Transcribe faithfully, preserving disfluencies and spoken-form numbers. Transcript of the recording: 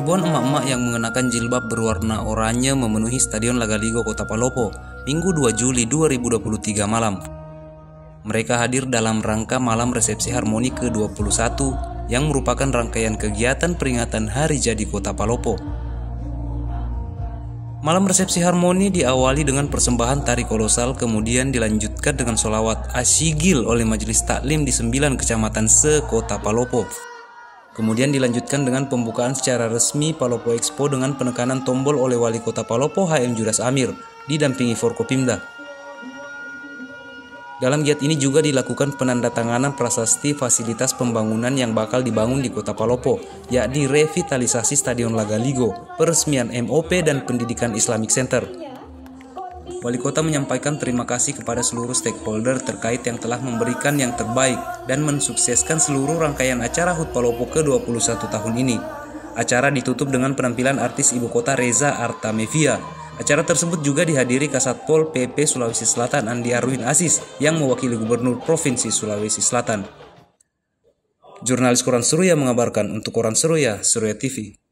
Ribuan emak-emak yang mengenakan jilbab berwarna oranye memenuhi Stadion Lagaligo Kota Palopo Minggu dua Juli dua ribu dua puluh tiga malam. Mereka hadir dalam rangka malam resepsi Harmoni ke dua puluh satu yang merupakan rangkaian kegiatan peringatan Hari Jadi Kota Palopo. Malam resepsi Harmoni diawali dengan persembahan tari kolosal, kemudian dilanjutkan dengan sholawat asyigil oleh Majelis Taklim di sembilan kecamatan se-Kota Palopo. Kemudian dilanjutkan dengan pembukaan secara resmi Palopo Expo dengan penekanan tombol oleh Wali Kota Palopo H M Judas Amir, didampingi Forkopimda. Dalam giat ini juga dilakukan penandatanganan prasasti fasilitas pembangunan yang bakal dibangun di Kota Palopo, yakni revitalisasi Stadion Lagaligo, peresmian M O P, dan pendidikan Islamic Center. Wali Kota menyampaikan terima kasih kepada seluruh stakeholder terkait yang telah memberikan yang terbaik dan mensukseskan seluruh rangkaian acara H U T Palopo ke dua puluh satu tahun ini. Acara ditutup dengan penampilan artis ibu kota Reza Artamevia. Acara tersebut juga dihadiri Kasatpol P P Sulawesi Selatan Andi Arwin Aziz yang mewakili Gubernur Provinsi Sulawesi Selatan. Jurnalis Koran Seruya mengabarkan untuk Koran Seruya, Seruya T V.